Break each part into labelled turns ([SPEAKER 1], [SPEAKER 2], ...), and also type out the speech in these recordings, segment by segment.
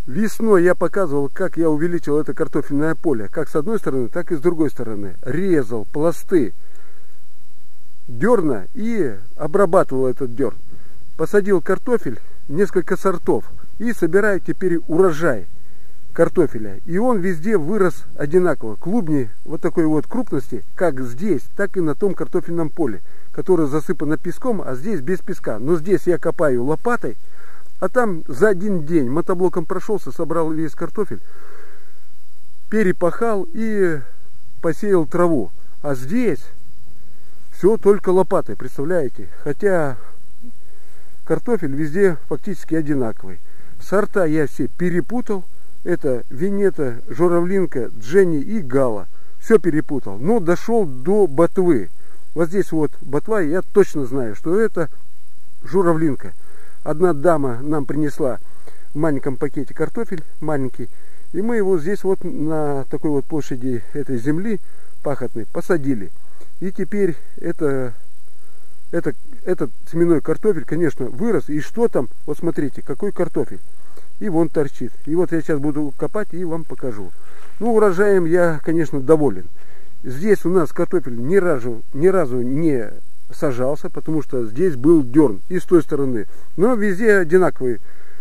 [SPEAKER 1] Весной я показывал, как я увеличил это картофельное поле. Как с одной стороны, так и с другой стороны. Резал пласты дерна и обрабатывал этот дерн. Посадил картофель, несколько сортов. И собираю теперь урожай картофеля. И он везде вырос одинаково. Клубни вот такой вот крупности, как здесь, так и на том картофельном поле, которое засыпано песком, а здесь без песка. Но здесь я копаю лопатой. А там за один день мотоблоком прошелся, собрал весь картофель, перепахал и посеял траву. А здесь все только лопатой, представляете? Хотя картофель везде фактически одинаковый. Сорта я все перепутал. Это Венета, Журавлинка, Дженни и Гала. Все перепутал. Но дошел до ботвы. Вот здесь вот ботва, я точно знаю, что это Журавлинка. Одна дама нам принесла в маленьком пакете картофель, маленький, и мы его здесь вот на такой вот площади этой земли пахотной посадили. И теперь этот семенной картофель, конечно, вырос. И что там? Вот смотрите, какой картофель. И вон торчит. И вот я сейчас буду копать и вам покажу. Ну, урожаем я, конечно, доволен. Здесь у нас картофель ни разу не сажался, потому что здесь был дерн и с той стороны. Но везде одинаковые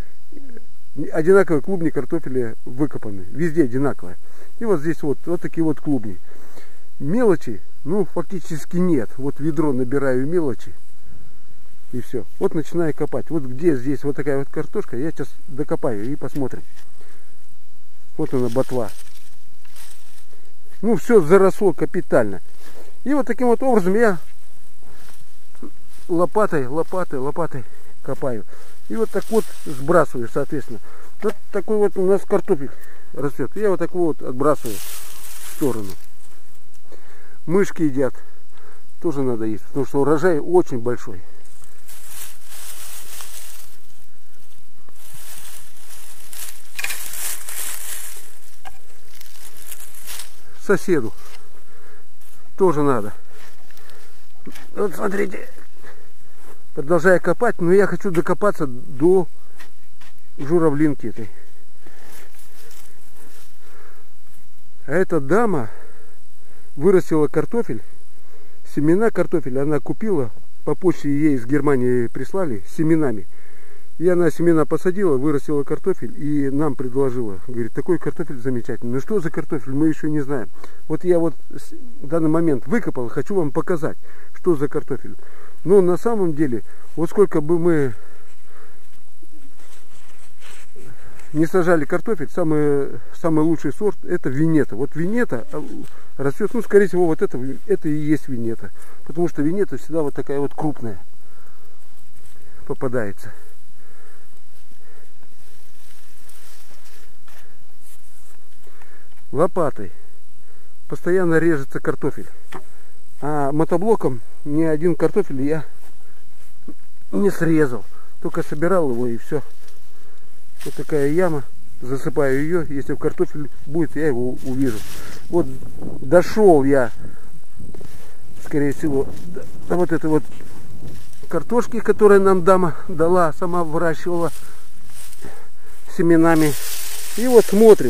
[SPEAKER 1] клубни картофеля выкопаны. Везде одинаковые. И вот здесь вот такие вот клубни. Мелочи, ну, фактически нет. Вот ведро набираю мелочи. И все. Вот начинаю копать. Вот где здесь вот такая вот картошка, я сейчас докопаю и посмотрим. Вот она, ботва. Ну, все заросло капитально. И вот таким вот образом я лопатой копаю. И вот так вот сбрасываю, соответственно. Вот такой вот у нас картофель растет. Я вот так вот отбрасываю в сторону. Мышки едят. Тоже надо есть, потому что урожай очень большой. Соседу тоже надо. Вот смотрите. Продолжаю копать, но я хочу докопаться до журавлинки этой. А эта дама вырастила картофель, семена картофеля она купила, по почте ей из Германии прислали с семенами. И она семена посадила, вырастила картофель и нам предложила. Говорит, такой картофель замечательный. Ну что за картофель, мы еще не знаем. Вот я вот в данный момент выкопал, хочу вам показать, что за картофель. Но на самом деле, вот сколько бы мы не сажали картофель, самый лучший сорт это Венета. Вот Венета растет, ну, скорее всего, вот это и есть Венета. Потому что Венета всегда вот такая вот крупная попадается. Лопатой постоянно режется картофель. А мотоблоком ни один картофель я не срезал. Только собирал его и все. Вот такая яма. Засыпаю ее. Если картофель будет, я его увижу. Вот дошел я, скорее всего, до вот этой вот картошки, которую нам дама дала. Сама выращивала семенами. И вот смотрим.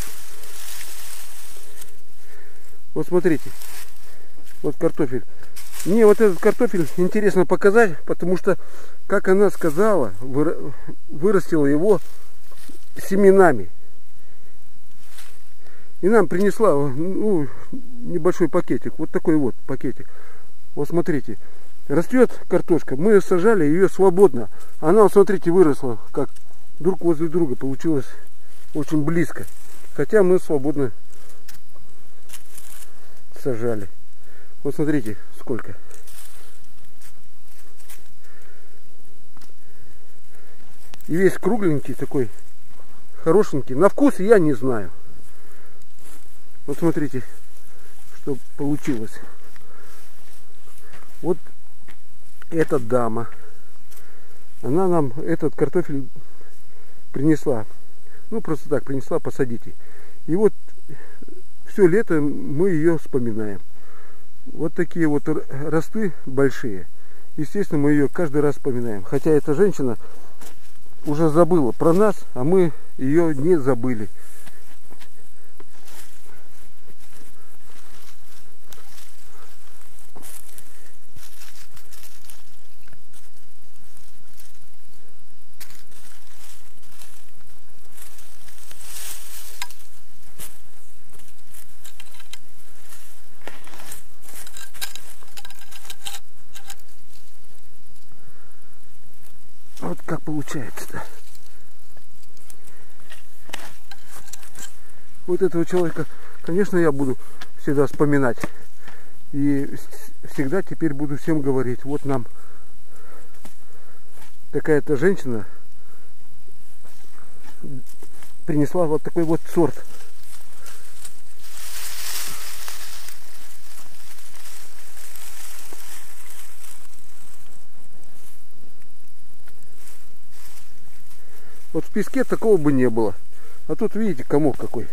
[SPEAKER 1] Вот смотрите. Вот картофель. Мне вот этот картофель интересно показать, потому что, как она сказала, вырастила его семенами. И нам принесла, ну, небольшой пакетик. Вот такой вот пакетик. Вот смотрите. Растет картошка. Мы сажали ее свободно. Она, вот смотрите, выросла как друг возле друга. Получилось очень близко. Хотя мы свободно сажали. Вот смотрите, сколько. И весь кругленький такой, хорошенький. На вкус я не знаю. Вот смотрите, что получилось. Вот эта дама, она нам этот картофель принесла. Ну, просто так принесла, посадите. И вот все лето мы ее вспоминаем. Вот такие вот росты большие. Естественно, мы ее каждый раз вспоминаем. Хотя эта женщина уже забыла про нас, а мы ее не забыли. Вот как получается-то. Вот этого человека, конечно, я буду всегда вспоминать. И всегда теперь буду всем говорить, вот нам такая-то женщина принесла вот такой вот сорт. Вот в песке такого бы не было. А тут, видите, комок какой.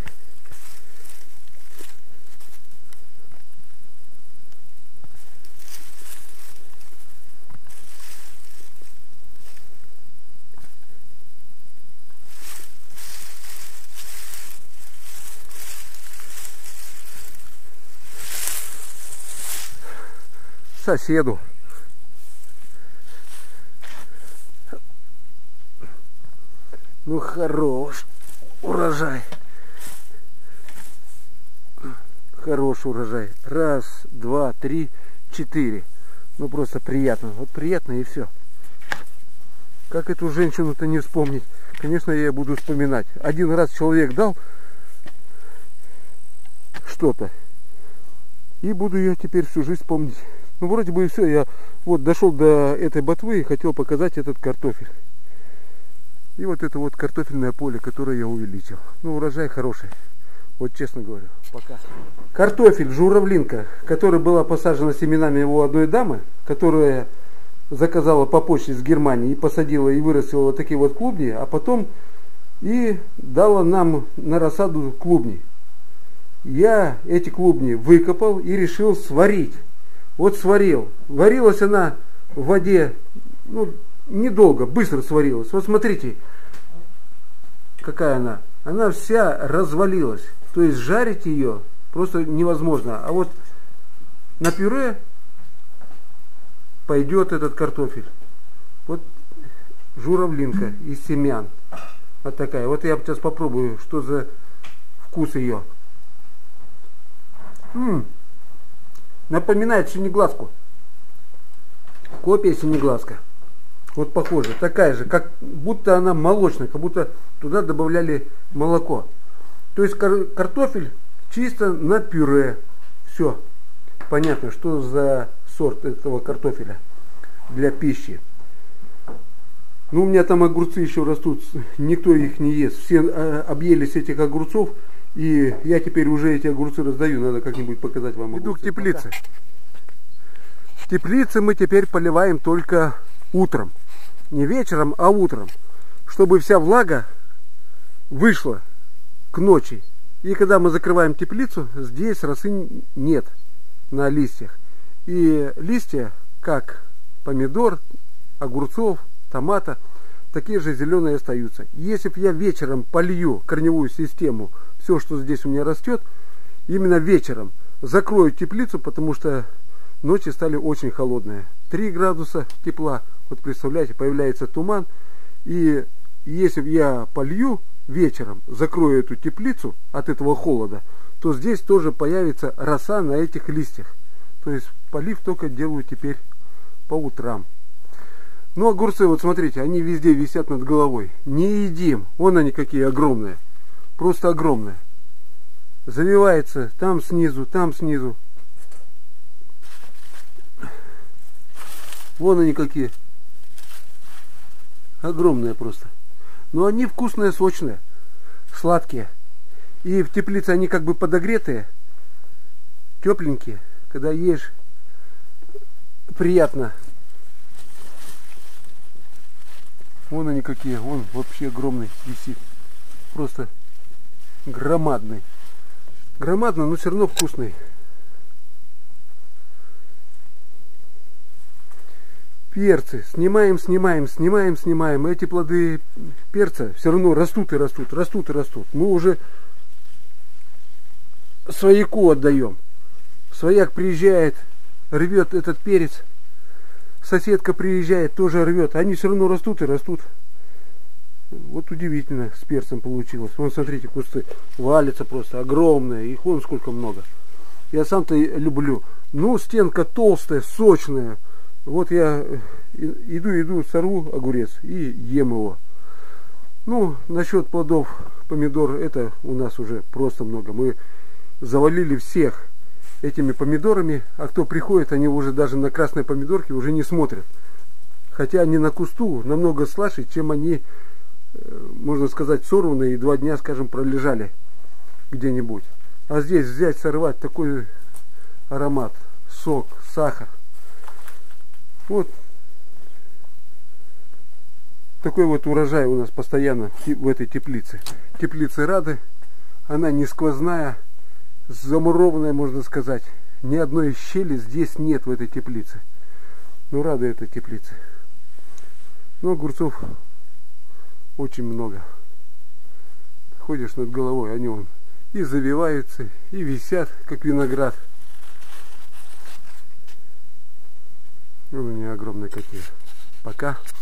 [SPEAKER 1] Соседу. Ну, хорош урожай. Хороший урожай. Раз, два, три, 4. Ну, просто приятно. Вот приятно и все. Как эту женщину-то не вспомнить? Конечно, я ее буду вспоминать. Один раз человек дал что-то. И буду ее теперь всю жизнь помнить. Ну, вроде бы и все. Я вот дошел до этой ботвы и хотел показать этот картофель. И вот это вот картофельное поле, которое я увеличил. Ну, урожай хороший. Вот честно говорю. Пока. Картофель, журавлинка, которая была посажена семенами у одной дамы, которая заказала по почте с Германии и посадила и вырастила вот такие вот клубни, а потом и дала нам на рассаду клубни. Я эти клубни выкопал и решил сварить. Вот сварил. Варилась она в воде, ну, недолго, быстро сварилась. Вот смотрите, какая она. Она вся развалилась. То есть жарить ее просто невозможно. А вот на пюре пойдет этот картофель. Вот журавлинка из семян. Вот такая. Вот я сейчас попробую, что за вкус ее. Напоминает синеглазку. Копия синеглазка. Вот похоже, такая же, как будто она молочная, как будто туда добавляли молоко. То есть картофель чисто на пюре. Все. Понятно, что за сорт этого картофеля для пищи. Ну, у меня там огурцы еще растут, никто их не ест. Все объелись этих огурцов, и я теперь уже эти огурцы раздаю. Надо как-нибудь показать вам огурцы. Иду к теплице. В теплице мы теперь поливаем только утром. Не вечером, а утром. Чтобы вся влага вышла к ночи. И когда мы закрываем теплицу, здесь росы нет на листьях. И листья, как помидор, огурцов, томата, такие же зеленые остаются. Если бы я вечером полью корневую систему, все, что здесь у меня растет, именно вечером закрою теплицу, потому что ночи стали очень холодные. 3 градуса тепла. Вот представляете, появляется туман. И если я полью вечером, закрою эту теплицу от этого холода, то здесь тоже появится роса на этих листьях. То есть полив только делаю теперь по утрам. Ну, огурцы, вот смотрите, они везде висят над головой. Не едим. Вон они какие огромные. Просто огромные. Завивается там снизу, там снизу. Вон они какие. Огромные просто. Но они вкусные, сочные, сладкие. И в теплице они как бы подогретые, тепленькие. Когда ешь, приятно. Вон они какие. Вон вообще огромный висит. Просто громадный. Громадный, но все равно вкусный. перцы. Снимаем. Эти плоды перца все равно растут и растут. Мы уже свояку отдаем. Свояк приезжает, рвет этот перец. Соседка приезжает, тоже рвет. Они все равно растут и растут. Вот удивительно с перцем получилось. Вон, смотрите, кусты валятся просто огромные. Их вон сколько много. Я сам-то люблю. Ну, стенка толстая, сочная. Вот я иду, сорву огурец и ем его. Ну, насчет плодов помидор, это у нас уже просто много. Мы завалили всех этими помидорами, а кто приходит, они уже даже на красные помидорки уже не смотрят. Хотя они на кусту намного слаще, чем они, можно сказать, сорванные и 2 дня, скажем, пролежали где-нибудь. А здесь взять, сорвать такой аромат, сок, сахар. Вот такой вот урожай у нас постоянно в этой теплице. Теплица Рады, она не сквозная, замурованная, можно сказать. Ни одной щели здесь нет в этой теплице. Ну, Рада этой теплице. Но огурцов очень много. Ходишь над головой, они вон и завиваются, и висят, как виноград. Ну, они огромные какие. Пока.